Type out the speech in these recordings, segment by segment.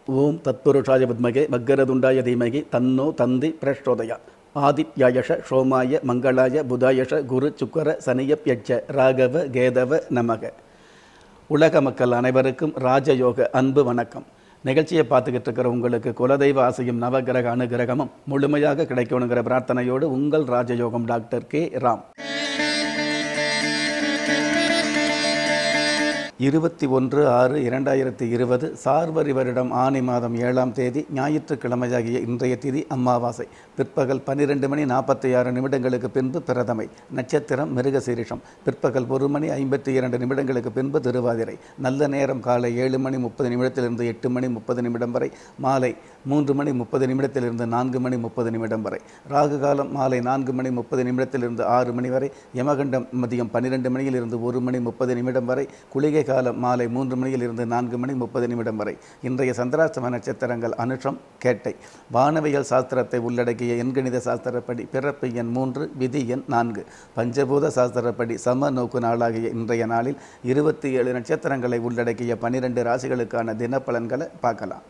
ஓம் தத்புருஷாய வித்மகே வக்கரதுண்டாய தீமகி தன்னோ தந்தி பிரச்சோதயா. ஆதித்யாயஷ சோமாய மங்களாய புதாயஷ குரு சுக்கர சனியப்யட்ச ராகவ கேதவ நமக. உலக மக்கள் அனைவருக்கும் ராஜயோக அன்பு வணக்கம். நிகழ்ச்சியை பார்த்துக்கிட்டு இருக்கிற உங்களுக்கு குலதெய்வ ஆசையும் நவகிரக அனுகிரகமும் முழுமையாக கிடைக்கணுங்கிற பிரார்த்தனையோடு உங்கள் ராஜயோகம் டாக்டர் கே ராம். 21/6/2020 சார்வரி வருடம் ஆனி மாதம் 7ஆம் தேதி ஞாயிற்றுக்கிழமையாகிய இன்றைய திதி அமாவாசை. பிற்பகல் 12:46 பின்பு பிரதமை. நட்சத்திரம் மிருகசீரிஷம். பிற்பகல் 1:52 பின்பு திருவாதிரை. நல்ல நேரம் காலை 7:30 8:30 வரை. மாலை 3:30 4:30 வரை. ராகு காலம் மாலை 4:30 6 வரை. யமகண்டம் மதியம் 12 1:30 வரை. குளிகை காலம் மாலை 3 4:30 வரை. இன்றைய சந்திராஷ்டம நட்சத்திரங்கள் அனுஷம், கேட்டை. வானவியல் சாஸ்திரத்தை உள்ளடக்கிய எண்கணித சாஸ்திரப்படி பிறப்பு எண் 3, விதி எண் 4. பஞ்சபூத சாஸ்திரப்படி சம நோக்கு நாளாகிய இன்றைய நாளில் 27 நட்சத்திரங்களை உள்ளடக்கிய 12 ராசிகளுக்கான தினப்பலன்களை பார்க்கலாம்.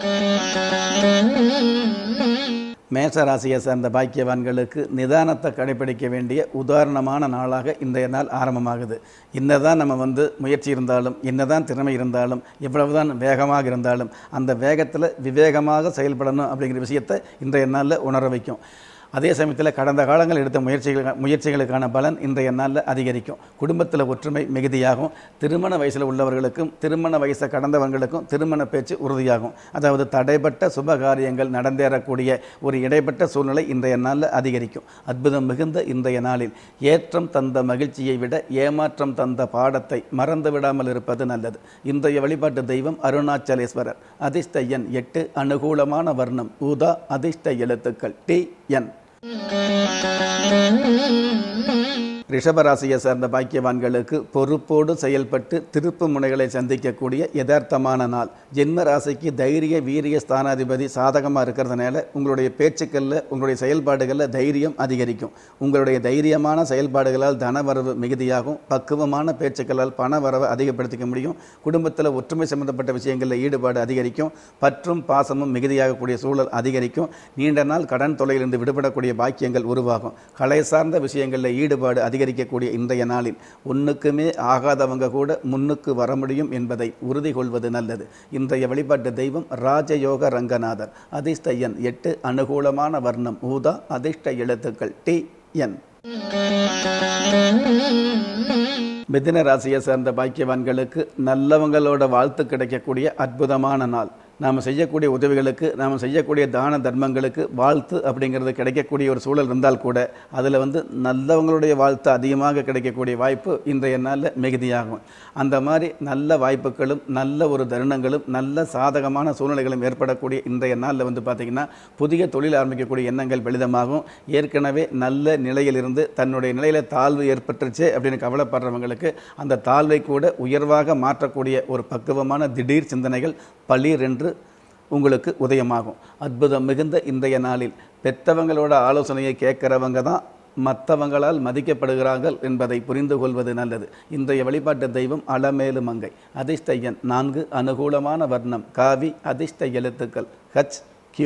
மேஷ ராசியை சேர்ந்த பாக்கியவான்களுக்கு நிதானத்தை கடைபிடிக்க வேண்டிய உதாரணமான நாளாக இன்றைய நாள் ஆரம்பமாகுது. என்னதான் நம்ம முயற்சி இருந்தாலும், என்னதான் திறமை இருந்தாலும், எவ்வளவுதான் வேகமாக இருந்தாலும் அந்த வேகத்தில் விவேகமாக செயல்படணும் அப்படிங்கிற விஷயத்தை இன்றைய நாளில் உணர வைக்கும். அதே சமயத்தில் கடந்த காலங்கள் எடுத்த முயற்சிகளுக்கான பலன் இன்றைய நாளில் அதிகரிக்கும். குடும்பத்தில் ஒற்றுமை மிகுதியாகும். திருமண வயசில் உள்ளவர்களுக்கும் திருமண வயசை கடந்தவர்களுக்கும் திருமண பேச்சு உறுதியாகும். அதாவது தடைப்பட்ட சுபகாரியங்கள் நடந்தேறக்கூடிய ஒரு இடைப்பட்ட சூழ்நிலை இன்றைய நாளில் அதிகரிக்கும். அற்புதம் மிகுந்த இன்றைய நாளில் ஏற்றம் தந்த மகிழ்ச்சியை விட ஏமாற்றம் தந்த பாடத்தை மறந்து விடாமல் இருப்பது நல்லது. இன்றைய வழிபாட்டு தெய்வம் அருணாச்சலேஸ்வரர். அதிர்ஷ்ட எண் 8. அனுகூலமான வர்ணம் ஊதா. அதிர்ஷ்ட எழுத்துக்கள் TN. ரிஷபராசியை சேர்ந்த பாக்கியவான்களுக்கு பொறுப்போடு செயல்பட்டு திருப்பு முனைகளை சந்திக்கக்கூடிய யதார்த்தமான நாள். ஜென்ம ராசிக்கு தைரிய வீரிய ஸ்தானாதிபதி சாதகமாக இருக்கிறதுனால உங்களுடைய பேச்சுக்களில், உங்களுடைய செயல்பாடுகளில் தைரியம் அதிகரிக்கும். உங்களுடைய தைரியமான செயல்பாடுகளால் தனவரவு மிகுதியாகும். பக்குவமான பேச்சுக்களால் பண வரவை அதிகப்படுத்திக்க முடியும். குடும்பத்தில் ஒற்றுமை சம்பந்தப்பட்ட விஷயங்களில் ஈடுபாடு அதிகரிக்கும். பற்றும் பாசமும் மிகுதியாகக்கூடிய சூழல் அதிகரிக்கும். நீண்ட நாள் கடன் தொல்லையிலிருந்து விடுபடக்கூடிய பாக்கியங்கள் உருவாகும். கலை சார்ந்த விஷயங்களில் ஈடுபாடு அதிகரிக்கக்கூடிய இன்றைய நாளில் ஒன்றுக்குமே ஆகாதவங்க கூட முன்னுக்கு வர முடியும் என்பதை உறுதி கொள்வது நல்லது. இன்றைய வழிபாட்டு தெய்வம் ராஜயோக ரங்கநாதர். அதிர்ஷ்ட எண் 8. அனுகூலமான வர்ணம் ஊதா. அதிர்ஷ்ட எழுத்துக்கள் TN. மிதுன ராசியை சேர்ந்த பாக்கியவான்களுக்கு நல்லவங்களோட வாழ்த்து கிடைக்கக்கூடிய அற்புதமான நாள். நாம் செய்யக்கூடிய உதவிகளுக்கு, நாம் செய்யக்கூடிய தான தர்மங்களுக்கு வாழ்த்து அப்படிங்கிறது கிடைக்கக்கூடிய ஒரு சூழல் இருந்தால் கூட அதில் நல்லவங்களுடைய வாழ்த்து அதிகமாக கிடைக்கக்கூடிய வாய்ப்பு இன்றைய நாளில் மிகுதியாகும். அந்த மாதிரி நல்ல வாய்ப்புகளும் நல்ல ஒரு தருணங்களும் நல்ல சாதகமான சூழ்நிலைகளும் ஏற்படக்கூடிய இன்றைய நாளில் பார்த்திங்கன்னா புதிய தொழில் ஆரம்பிக்கக்கூடிய எண்ணங்கள் பலிதமாகும். ஏற்கனவே நல்ல நிலையிலிருந்து தன்னுடைய நிலையில் தாழ்வு ஏற்பட்டுருச்சு அப்படின்னு கவலைப்படுறவங்களுக்கு அந்த தாழ்வை கூட உயர்வாக மாற்றக்கூடிய ஒரு பக்குவமான திடீர் சிந்தனைகள் பளீர் என்று உங்களுக்கு உதயமாகும். அற்புதம் மிகுந்த இன்றைய நாளில் பெற்றவங்களோட ஆலோசனையை கேட்கிறவங்க தான் மற்றவங்களால் மதிக்கப்படுகிறார்கள் என்பதை புரிந்து கொள்வது நல்லது. இன்றைய வழிபாட்டு தெய்வம் அலமேலு மங்கை. அதிர்ஷ்ட எண் 4. அனுகூலமான வர்ணம் காவி. அதிர்ஷ்ட எழுத்துக்கள் HQ.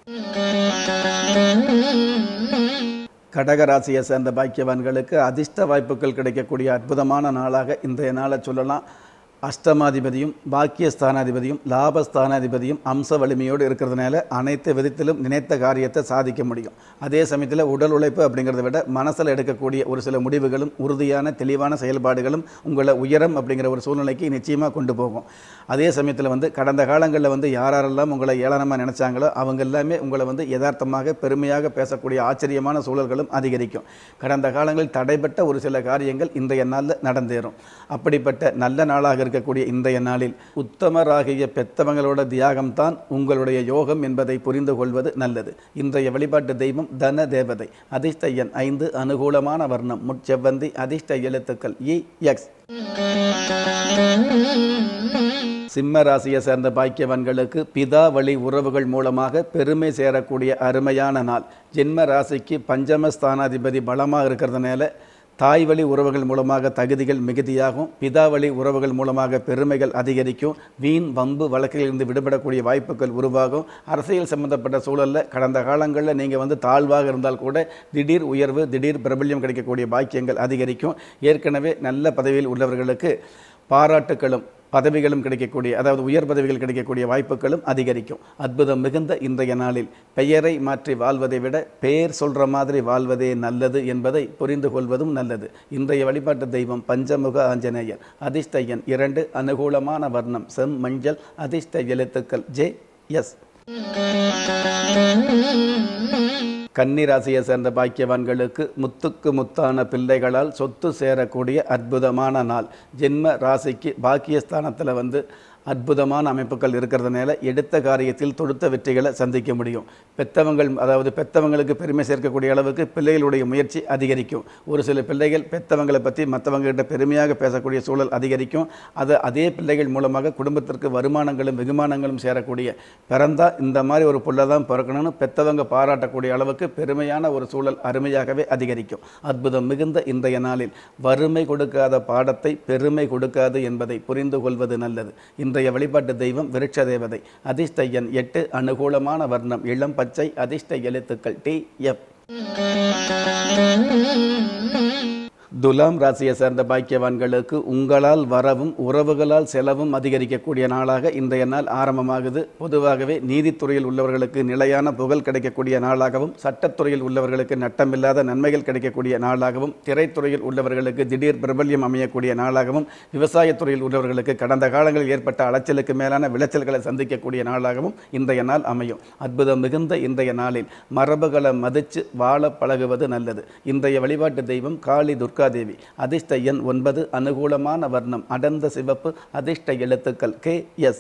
கடகராசியை சேர்ந்த பாக்கியவான்களுக்கு அதிர்ஷ்ட வாய்ப்புகள் கிடைக்கக்கூடிய அற்புதமான நாளாக இன்றைய நாளை சொல்லலாம். அஷ்டமாதிபதியும் பாக்கியஸ்தானாதிபதியும் லாபஸ்தானாதிபதியும் அம்ச வலிமையோடு இருக்கிறதுனால அனைத்து விதத்திலும் நினைத்த காரியத்தை சாதிக்க முடியும். அதே சமயத்தில் உடல் உழைப்பு அப்படிங்கிறத விட மனசில் எடுக்கக்கூடிய ஒரு சில முடிவுகளும் உறுதியான தெளிவான செயல்பாடுகளும் உங்களை உயரம் அப்படிங்கிற ஒரு சூழ்நிலைக்கு நிச்சயமாக கொண்டு போகும். அதே சமயத்தில் கடந்த காலங்களில் யாரெல்லாம் உங்களை ஏளனமாக நினைச்சாங்களோ அவங்க எல்லாமே உங்களை யதார்த்தமாக பெருமையாக பேசக்கூடிய ஆச்சரியமான சூழல்களும் அதிகரிக்கும். கடந்த காலங்களில் தடைப்பட்ட ஒரு சில காரியங்கள் இன்றைய நாளில் நடந்தேறும். அப்படிப்பட்ட நல்ல நாளாக இருக்கக்கூடிய இன்றைய நாளில் உத்தமராகிய பெத்தவங்களோட தியாகம்தான் உங்களுடைய யோகம் என்பதை புரிந்து கொள்வது நல்லது. இன்றைய வழிபாட்டு தெய்வம் தன தேவதை. அதிர்ஷ்ட எண் 5. அனுகூலமான வர்ணம் முட்செவ்வந்தி. அதிர்ஷ்ட எழுத்துக்கள் EX. சிம்ம ராசியை சேர்ந்த பாக்கியவான்களுக்கு பிதா வழி உறவுகள் மூலமாக பெருமை சேரக்கூடிய அருமையான நாள். ஜென்ம ராசிக்கு பஞ்சமஸ்தானாதிபதி பலமாக இருக்கிறதுனால தாய் வழி உறவுகள் மூலமாக தகுதிகள் மிகுதியாகும். பிதாவளி உறவுகள் மூலமாக பெருமைகள் அதிகரிக்கும். வீண் வம்பு வழக்கிலிருந்து விடுபடக்கூடிய வாய்ப்புகள் உருவாகும். அரசியல் சம்பந்தப்பட்ட சூழலில் கடந்த காலங்களில் நீங்கள் தாழ்வாக இருந்தால் கூட திடீர் உயர்வு, திடீர் பிரபல்யம் கிடைக்கக்கூடிய பாக்கியங்கள் அதிகரிக்கும். ஏற்கனவே நல்ல பதவியில் உள்ளவர்களுக்கு பாராட்டுகளும் பதவிகளும் கிடைக்கக்கூடிய, அதாவது உயர் பதவிகள் கிடைக்கக்கூடிய வாய்ப்புகளும் அதிகரிக்கும். அற்புதம் மிகுந்த இன்றைய நாளில் பெயரை மாற்றி வாழ்வதை விட பெயர் சொல்கிற மாதிரி வாழ்வதே நல்லது என்பதை புரிந்து கொள்வதும் நல்லது. இன்றைய வழிபாட்டு தெய்வம் பஞ்சமுக ஆஞ்சநேயர். அதிர்ஷ்ட எண் 2, அனுகூலமான வர்ணம் செம் மஞ்சள், அதிர்ஷ்ட எழுத்துக்கள் JS. கன்னி ராசியை சேர்ந்த பாக்கியவான்களுக்கு முத்துக்கு முத்தான பிள்ளைகளால் சொத்து சேரக்கூடிய அற்புதமான நாள். ஜென்ம ராசிக்கு பாக்கியஸ்தானத்தில் அற்புதமான அமைப்புகள் இருக்கிறதுனால எடுத்த காரியத்தில் தொடுத்த வெற்றிகளை சந்திக்க முடியும். பெற்றவங்களுக்கு பெருமை சேர்க்கக்கூடிய அளவுக்கு பிள்ளைகளுடைய முயற்சி அதிகரிக்கும். ஒரு சில பிள்ளைகள் பெற்றவங்களை பற்றி மற்றவங்ககிட்ட பெருமையாக பேசக்கூடிய சூழல் அதிகரிக்கும். அதே பிள்ளைகள் மூலமாக குடும்பத்திற்கு வருமானங்களும் வெகுமானங்களும் சேரக்கூடிய, பிறந்தா இந்த மாதிரி ஒரு புள்ள தான் பிறக்கணும்னு பெற்றவங்க பாராட்டக்கூடிய அளவுக்கு பெருமையான ஒரு சூழல் அருமையாகவே அதிகரிக்கும். அற்புதம் மிகுந்த இன்றைய நாளில் வறுமை கொடுக்காத பாடத்தை பெருமை கொடுக்காது என்பதை புரிந்து கொள்வது நல்லது. இன்றைய வழிபாட்டு தெய்வம் விருட்ச தேவதை. அதிர்ஷ்ட எண் 8, அனுகூலமான வர்ணம் இளம் பச்சை, அதிர்ஷ்ட எழுத்துக்கள் TF. துலாம் ராசியை சேர்ந்த பாக்கியவான்களுக்கு உங்களால் வரவும் உறவுகளால் செலவும் அதிகரிக்கக்கூடிய நாளாக இன்றைய நாள் ஆரம்பமாகுது. பொதுவாகவே நீதித்துறையில் உள்ளவர்களுக்கு நிலையான புகழ் கிடைக்கக்கூடிய நாளாகவும், சட்டத்துறையில் உள்ளவர்களுக்கு நட்டமில்லாத நன்மைகள் கிடைக்கக்கூடிய நாளாகவும், திரைத்துறையில் உள்ளவர்களுக்கு திடீர் பிரபல்யம் அமையக்கூடிய நாளாகவும், விவசாயத்துறையில் உள்ளவர்களுக்கு கடந்த காலங்களில் ஏற்பட்ட அலைச்சலுக்கு மேலான விளைச்சல்களை சந்திக்கக்கூடிய நாளாகவும் இன்றைய நாள் அமையும். அற்புதம் மிகுந்த இன்றைய நாளில் மரபுகளை மதித்து வாழ பழகுவது நல்லது. இன்றைய வழிபாட்டு தெய்வம் காளி துர்கா தேவி. அதிர்ஷ்ட எண் 9, அனுகூலமான வர்ணம் அடர்ந்த சிவப்பு, அதிர்ஷ்ட எழுத்துக்கள் KS.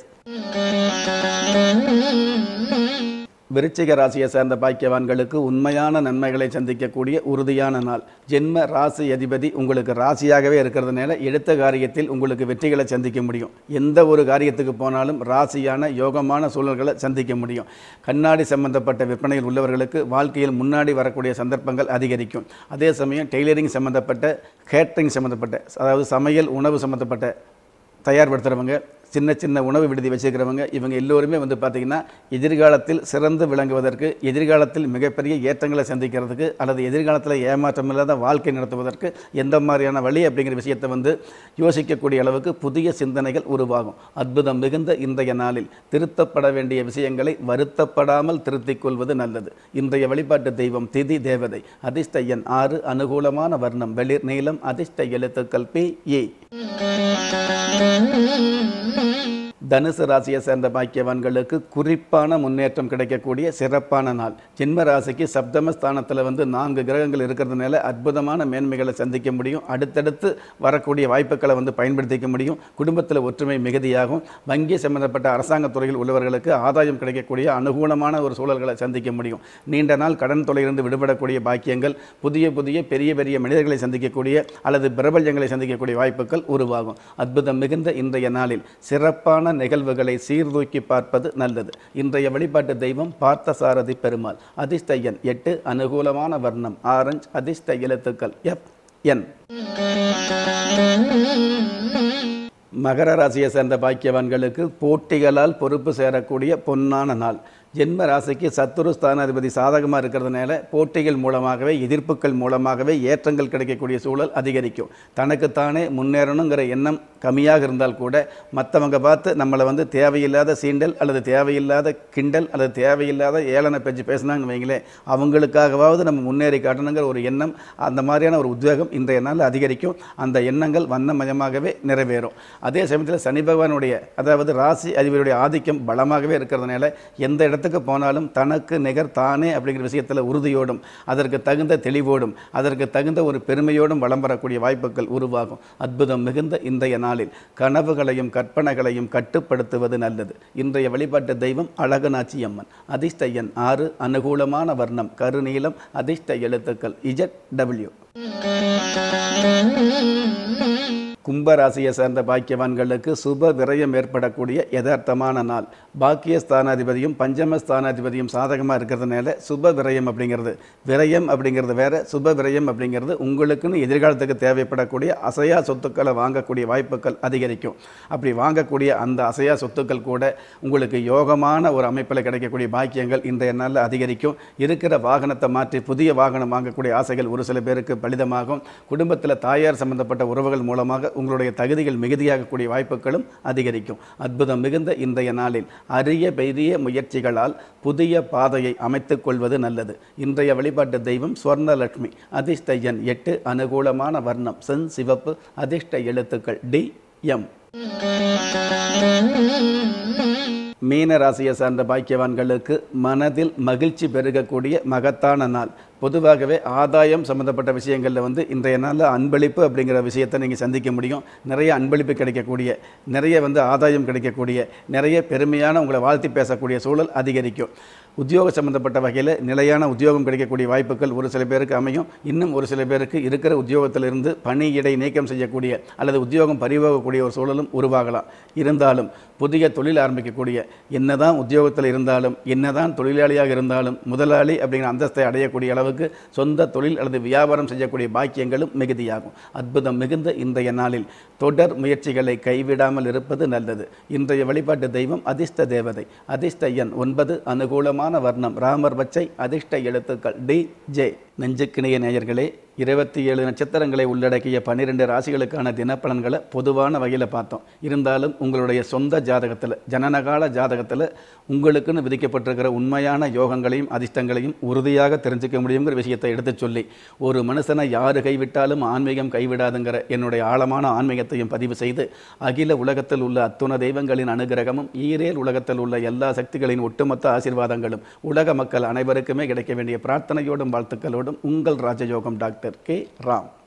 விருச்சிக ராசியை சேர்ந்த பாக்கியவான்களுக்கு உண்மையான நன்மைகளை சந்திக்கக்கூடிய உறுதியான நாள். ஜென்ம ராசி அதிபதி உங்களுக்கு ராசியாகவே இருக்கிறதுனால எடுத்த காரியத்தில் உங்களுக்கு வெற்றிகளை சந்திக்க முடியும். எந்த ஒரு காரியத்துக்கு போனாலும் ராசியான யோகமான சூழல்களை சந்திக்க முடியும். கண்ணாடி சம்பந்தப்பட்ட விற்பனையில் உள்ளவர்களுக்கு வாழ்க்கையில் முன்னாடி வரக்கூடிய சந்தர்ப்பங்கள் அதிகரிக்கும். அதே சமயம் டெய்லரிங் சம்பந்தப்பட்ட, கேட்டரிங் சம்பந்தப்பட்ட, அதாவது சமையல் உணவு சம்பந்தப்பட்ட தயார்படுத்துகிறவங்க, சின்ன சின்ன உணவு விடுதி வச்சுக்கிறவங்க, இவங்க எல்லோருமே பார்த்திங்கன்னா எதிர்காலத்தில் சிறந்து விளங்குவதற்கு, எதிர்காலத்தில் மிகப்பெரிய ஏற்றங்களை சந்திக்கிறதுக்கு, அல்லது எதிர்காலத்தில் ஏமாற்றமில்லாத வாழ்க்கை நடத்துவதற்கு எந்த மாதிரியான வழி அப்படிங்கிற விஷயத்தை யோசிக்கக்கூடிய அளவுக்கு புதிய சிந்தனைகள் உருவாகும். அற்புதம் மிகுந்த இன்றைய நாளில் திருத்தப்பட வேண்டிய விஷயங்களை வருத்தப்படாமல் திருத்திக் கொள்வது நல்லது. இன்றைய வழிபாட்டு தெய்வம் திதி தேவதை. அதிர்ஷ்ட எண் 6, அனுகூலமான வர்ணம் வெளிர் நீலம், அதிர்ஷ்ட எழுத்துக்கள் PE. தனுசு ராசியை சேர்ந்த பாக்கியவான்களுக்கு குறிப்பான முன்னேற்றம் கிடைக்கக்கூடிய சிறப்பான நாள். ஜென்ம ராசிக்கு சப்தமஸ்தானத்தில் 4 கிரகங்கள் இருக்கிறதுனால அற்புதமான மேன்மைகளை சந்திக்க முடியும். அடுத்தடுத்து வரக்கூடிய வாய்ப்புகளை பயன்படுத்திக்க முடியும். குடும்பத்தில் ஒற்றுமை மிகுதியாகும். வங்கி சம்பந்தப்பட்ட அரசாங்க துறையில் உள்ளவர்களுக்கு ஆதாயம் கிடைக்கக்கூடிய அனுகூலமான ஒரு சூழல்களை சந்திக்க முடியும். நீண்ட நாள் கடன் தொலையிலிருந்து விடுபடக்கூடிய பாக்கியங்கள், புதிய புதிய பெரிய பெரிய மனிதர்களை சந்திக்கக்கூடிய அல்லது பிரபல்யங்களை சந்திக்கக்கூடிய வாய்ப்புகள் உருவாகும். அற்புதம் மிகுந்த இன்றைய நாளில் சிறப்பான நிகழ்வுகளை சீர்தூக்கி பார்ப்பது நல்லது. இன்றைய வழிபாட்டு தெய்வம் பார்த்தசாரதி பெருமாள். அதிர்ஷ்ட எண் 8, அனுகூலமான வர்ணம் ஆரஞ்சு, அதிர்ஷ்ட எழுத்துக்கள் FN. மகர ராசியை சேர்ந்த பாக்கியவான்களுக்கு போட்டிகளால் பொறுப்பு சேரக்கூடிய பொன்னான நாள். ஜென்ம ராசிக்கு சத்துரு ஸ்தானாதிபதி சாதகமாக இருக்கிறதுனால போட்டிகள் மூலமாகவே, எதிர்ப்புகள் மூலமாகவே ஏற்றங்கள் கிடைக்கக்கூடிய சூழல் அதிகரிக்கும். தனக்குத்தானே முன்னேறணுங்கிற எண்ணம் கம்மியாக இருந்தால் கூட மற்றவங்க பார்த்து நம்மளை தேவையில்லாத சீண்டல் அல்லது தேவையில்லாத கிண்டல் அல்லது தேவையில்லாத ஏளன பேச்சு பேசினாங்கன்னு வைங்களேன், அவங்களுக்காகவாவது நம்ம முன்னேறி காட்டணுங்கிற ஒரு எண்ணம், அந்த மாதிரியான ஒரு உத்வேகம் இன்றைய நாள் அதிகரிக்கும். அந்த எண்ணங்கள் வண்ணமயமாகவே நிறைவேறும். அதே சமயத்தில் சனி பகவானுடைய, அதாவது ராசி அதிபதியுடைய ஆதிக்கம் பலமாகவே இருக்கிறதுனால எந்த இடத்துக்கு போனாலும் தனக்கு நிகர் தானே அப்படிங்கிற விஷயத்தில் உறுதியோடும், அதற்கு தகுந்த தெளிவோடும், அதற்கு தகுந்த ஒரு பெருமையோடும் வளம் வரக்கூடிய வாய்ப்புகள் உருவாகும். அற்புதம் மிகுந்த இன்றைய நாளில் கனவுகளையும் கற்பனைகளையும் கட்டுப்படுத்துவது நல்லது. இன்றைய வழிபாட்டு தெய்வம் அழகநாச்சி அம்மன். அதிர்ஷ்ட எண் 6, அனுகூலமான வர்ணம் கருநீலம், அதிர்ஷ்ட எழுத்துக்கள் ZW. கும்பராசியை சேர்ந்த பாக்கியவான்களுக்கு சுப விரயம் ஏற்படக்கூடிய யதார்த்தமான நாள். பாக்கியஸ்தானாதிபதியும் பஞ்சமஸ்தானாதிபதியும் சாதகமாக இருக்கிறதுனால சுப விரயம் அப்படிங்கிறது, விரயம் அப்படிங்கிறது வேற, சுப விரயம் அப்படிங்கிறது உங்களுக்குன்னு எதிர்காலத்துக்கு தேவைப்படக்கூடிய அசையா சொத்துக்களை வாங்கக்கூடிய வாய்ப்புகள் அதிகரிக்கும். அப்படி வாங்கக்கூடிய அந்த அசையா சொத்துக்கள் கூட உங்களுக்கு யோகமான ஒரு அமைப்பில் கிடைக்கக்கூடிய பாக்கியங்கள் இன்றைய நாளில் அதிகரிக்கும். இருக்கிற வாகனத்தை மாற்றி புதிய வாகனம் வாங்கக்கூடிய ஆசைகள் ஒரு சில பேருக்கு பலிதமாகும். குடும்பத்தில் தாயார் சம்பந்தப்பட்ட உறவுகள் மூலமாக உங்களுடைய தகுதிகள் மிகுதியாகக்கூடிய வாய்ப்புகளும் அதிகரிக்கும். அற்புதம் மிகுந்த இன்றைய நாளில் அரிய பெரிய முயற்சிகளால் புதிய பாதையை அமைத்துக் கொள்வது நல்லது. இன்றைய வழிபாட்டு தெய்வம் ஸ்வர்ணலட்சுமி. அதிர்ஷ்ட எண் 8. அனுகூலமான வர்ணம் சென் சிவப்பு. அதிர்ஷ்ட எழுத்துக்கள் டி எம். மீன ராசியை சார்ந்த பாக்கியவான்களுக்கு மனதில் மகிழ்ச்சி பெருகக்கூடிய மகத்தான நாள். பொதுவாகவே ஆதாயம் சம்மந்தப்பட்ட விஷயங்களில் இன்றைய நாளில் அன்பளிப்பு அப்படிங்கிற விஷயத்தை நீங்கள் சந்திக்க முடியும். நிறைய அன்பளிப்பு கிடைக்கக்கூடிய, நிறைய ஆதாயம் கிடைக்கக்கூடிய, நிறைய பெருமையான உங்களை வாழ்த்தி பேசக்கூடிய சூழல் அதிகரிக்கும். உத்தியோக சம்மந்தப்பட்ட வகையில் நிலையான உத்தியோகம் கிடைக்கக்கூடிய வாய்ப்புகள் ஒரு சில பேருக்கு அமையும். இன்னும் ஒரு சில பேருக்கு இருக்கிற உத்தியோகத்திலிருந்து பணியிடை நீக்கம் செய்யக்கூடிய அல்லது உத்தியோகம் பறிவாகக்கூடிய ஒரு சூழலும் உருவாகலாம். இருந்தாலும் புதிய தொழில் ஆரம்பிக்கக்கூடிய, என்னதான் உத்தியோகத்தில் இருந்தாலும் என்னதான் தொழிலாளியாக இருந்தாலும் முதலாளி அப்படிங்கிற அந்தஸ்தை அடையக்கூடிய அளவுக்கு சொந்த தொழில் அல்லது வியாபாரம் செய்யக்கூடிய பாக்கியங்களும் மிகுதியாகும். அற்புதம் மிகுந்த இன்றைய நாளில் தொடர் முயற்சிகளை கைவிடாமல் இருப்பது நல்லது. இன்றைய வழிபாட்டு தெய்வம் அதிர்ஷ்ட தேவதை. அதிர்ஷ்ட எண் 9. அனுகூலமான வர்ணம் ராமர் பச்சை. அதிர்ஷ்ட எழுத்துக்கள் டி ஜே. நெஞ்சுக்கிணைய நேயர்களே, 27 நட்சத்திரங்களை உள்ளடக்கிய 12 ராசிகளுக்கான தினப்பலன்களை பொதுவான வகையில் பார்த்தோம். இருந்தாலும் உங்களுடைய சொந்த ஜாதகத்தில், ஜனனகால ஜாதகத்தில் உங்களுக்குன்னு விதிக்கப்பட்டிருக்கிற உண்மையான யோகங்களையும் அதிர்ஷ்டங்களையும் உறுதியாக தெரிஞ்சுக்க முடியுங்கிற விஷயத்தை எடுத்து சொல்லி, ஒரு மனுஷனை யாரு கைவிட்டாலும் ஆன்மீகம் கைவிடாதுங்கிற என்னுடைய ஆழமான ஆன்மீகத்தையும் பதிவு செய்து, அகில உலகத்தில் உள்ள அத்துண தெய்வங்களின் அனுகிரகமும் ஈரேல் உலகத்தில் உள்ள எல்லா சக்திகளின் ஒட்டுமொத்த ஆசீர்வாதங்களும் உலக மக்கள் அனைவருக்குமே கிடைக்க வேண்டிய பிரார்த்தனையோடும் வாழ்த்துக்களோடும் உங்கள் ராஜயோகம் டாக்டர் கே. ராம்.